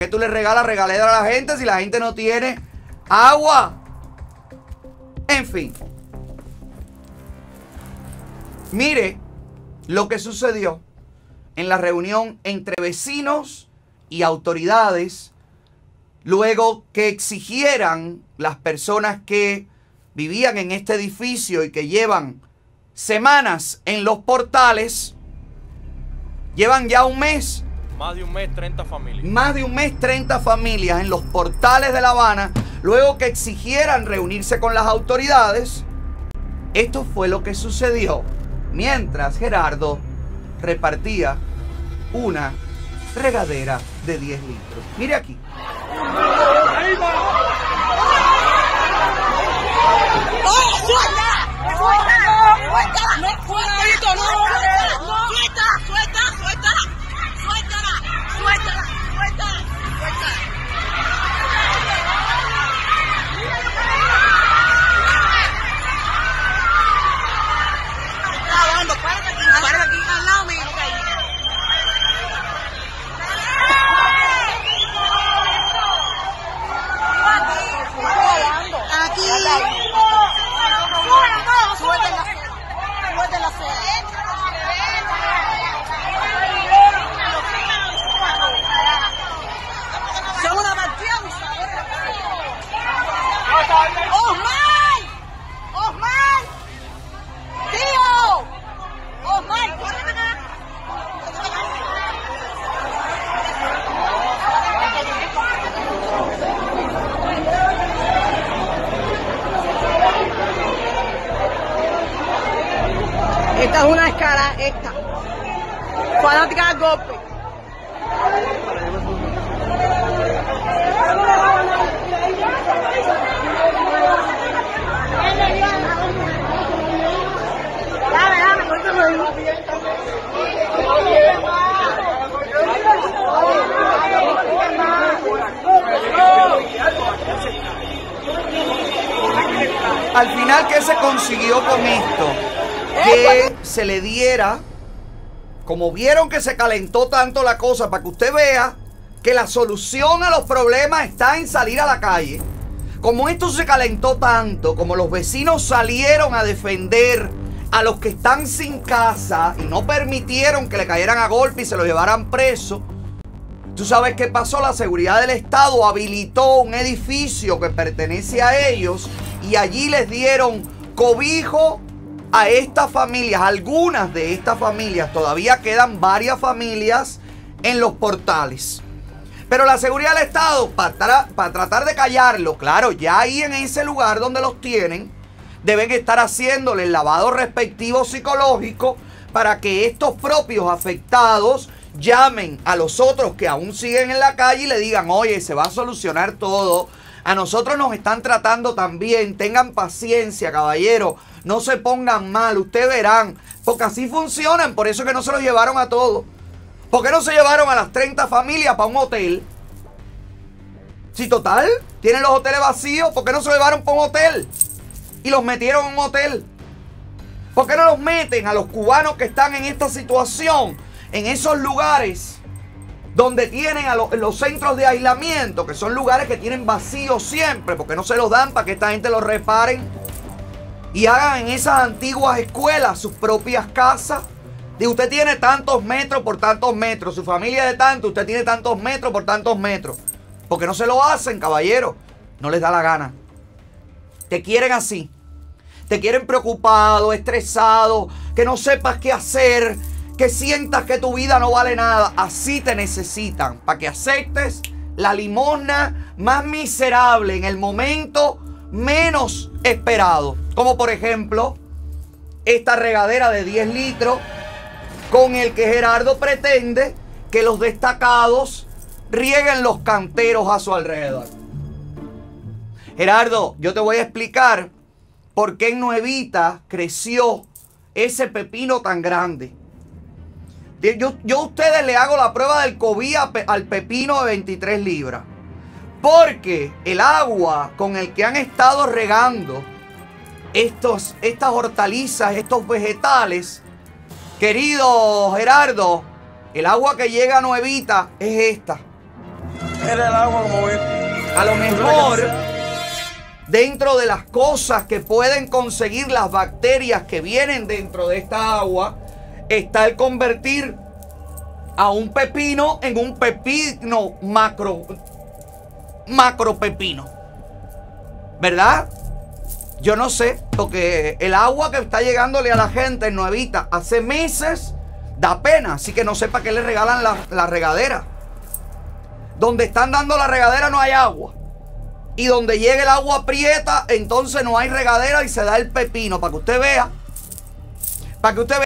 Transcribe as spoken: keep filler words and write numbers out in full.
¿Qué tú le regalas regalera a la gente si la gente no tiene agua? En fin. Mire lo que sucedió en la reunión entre vecinos y autoridades luego que exigieran las personas que vivían en este edificio y que llevan semanas en los portales, llevan ya un mes. Más de un mes, treinta familias. Más de un mes, treinta familias en los portales de La Habana, luego que exigieran reunirse con las autoridades. Esto fue lo que sucedió mientras Gerardo repartía una regadera de diez litros. Mire aquí. ¡Oh, suelta! ¡Suelta! ¡Suelta! ¡No, cuidadito, no! ¡Suelta! ¡Suelta! ¡Suelta! ¡Suéltala! ¡Suéltala! ¡Suéltala! ¡Suéltala! Está grabando, párate aquí, párate aquí, al lado mío. Aquí. Suelten la cera. Suelten la cera. Son una partida abusadora. ¡Osmar! ¡Osmar! ¡Tío! ¡Osmar! ¡Córreme acá! Esta es una escala, esta. Fanática del golpe. Dame, dame, córtame ahí. Al final, ¿qué se consiguió con esto? Que se le diera, como vieron que se calentó tanto la cosa, para que usted vea que la solución a los problemas está en salir a la calle. Como esto se calentó tanto, como los vecinos salieron a defender a los que están sin casa y no permitieron que le cayeran a golpe y se lo llevaran preso, ¿tú sabes qué pasó? La seguridad del Estado habilitó un edificio que pertenece a ellos y allí les dieron cobijo a estas familias. Algunas de estas familias, todavía quedan varias familias en los portales. Pero la seguridad del Estado, para, tra para tratar de callarlo, claro, ya ahí en ese lugar donde los tienen, deben estar haciéndole el lavado respectivo psicológico para que estos propios afectados llamen a los otros que aún siguen en la calle y le digan, oye, se va a solucionar todo. A nosotros nos están tratando también. Tengan paciencia, caballero. No se pongan mal. Ustedes verán. Porque así funcionan. Por eso es que no se los llevaron a todos. ¿Por qué no se llevaron a las treinta familias para un hotel? Si total, tienen los hoteles vacíos. ¿Por qué no se los llevaron para un hotel? Y los metieron en un hotel. ¿Por qué no los meten a los cubanos que están en esta situación? En esos lugares donde tienen a los, los centros de aislamiento, que son lugares que tienen vacíos siempre, porque no se los dan para que esta gente los reparen y hagan en esas antiguas escuelas sus propias casas. Y usted tiene tantos metros por tantos metros, su familia de tanto, usted tiene tantos metros por tantos metros. Porque no se lo hacen, caballero. No les da la gana. Te quieren así. Te quieren preocupado, estresado, que no sepas qué hacer, que sientas que tu vida no vale nada. Así te necesitan, para que aceptes la limosna más miserable en el momento menos esperado. Como por ejemplo, esta regadera de diez litros con el que Gerardo pretende que los destacados rieguen los canteros a su alrededor. Gerardo, yo te voy a explicar por qué en Nuevita creció ese pepino tan grande. Yo, yo a ustedes le hago la prueba del COVID al pepino de veintitrés libras. Porque el agua con el que han estado regando estos, estas hortalizas, estos vegetales, querido Gerardo, el agua que llega a Nuevita es esta. Era el agua como ves. A lo mejor, dentro de las cosas que pueden conseguir las bacterias que vienen dentro de esta agua, está el convertir a un pepino en un pepino macro, macro pepino. ¿Verdad? Yo no sé, porque el agua que está llegándole a la gente nuevita hace meses da pena, así que no sé para qué le regalan la, la regadera. Donde están dando la regadera no hay agua. Y donde llega el agua aprieta, entonces no hay regadera y se da el pepino. Para que usted vea. Para que usted vea.